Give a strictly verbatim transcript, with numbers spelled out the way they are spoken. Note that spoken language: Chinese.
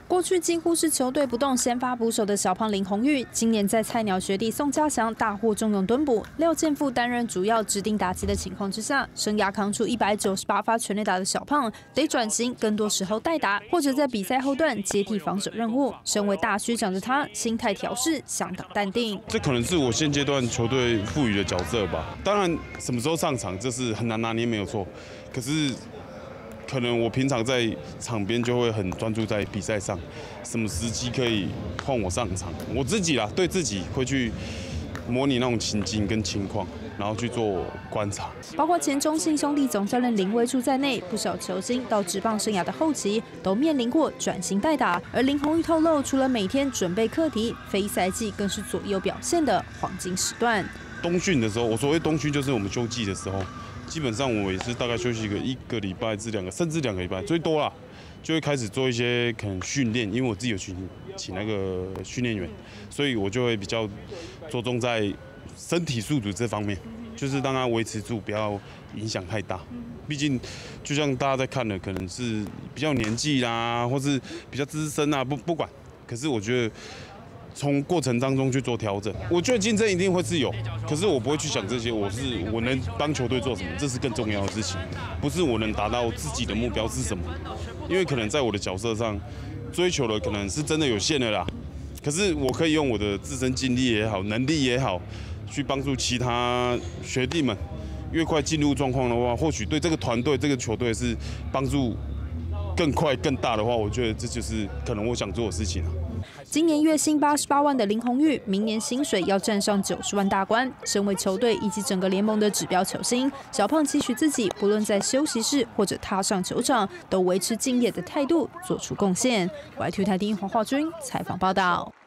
过去几乎是球队不动先发捕手的小胖林泓育，今年在菜鸟学弟宋家祥大获重用蹲捕，廖健富担任主要指定打击的情况之下，生涯扛出一百九十八发全垒打的小胖，得转型，更多时候代打，或者在比赛后段接替防守任务。身为大学长的他，心态调试相当淡定。 这可能是我现阶段球队赋予的角色吧。当然，什么时候上场这是很难拿捏，没有错。可是。 可能我平常在场边就会很专注在比赛上，什么时机可以换我上场，我自己啦，对自己会去模拟那种情境跟情况，然后去做观察。 包括前中信兄弟总教练林威柱在内，不少球星到职棒生涯的后期都面临过转型代打。而林泓育透露，除了每天准备课题，非赛季更是左右表现的黄金时段。 冬训的时候，我所谓冬训就是我们休季的时候。 基本上我也是大概休息一个一个礼拜至两个，甚至两个礼拜最多啦，就会开始做一些可能训练，因为我自己有请请那个训练员，所以我就会比较着重在身体素质这方面，就是让它维持住，不要影响太大。毕竟就像大家在看的，可能是比较年纪啦，或是比较资深啊，不不管，可是我觉得。 从过程当中去做调整，我觉得竞争一定会是有，可是我不会去想这些，我是我能帮球队做什么，这是更重要的事情，不是我能达到自己的目标是什么，因为可能在我的角色上追求的可能是真的有限的啦，可是我可以用我的自身经历也好，能力也好，去帮助其他学弟们越快进入状况的话，或许对这个团队、这个球队是帮助更快、更大的话，我觉得这就是可能我想做的事情啊。 今年月薪八十八万的林泓育，明年薪水要站上九十万大关。身为球队以及整个联盟的指标球星，小胖期许自己，不论在休息室或者踏上球场，都维持敬业的态度，做出贡献。Y T 台第一黄化君采访报道。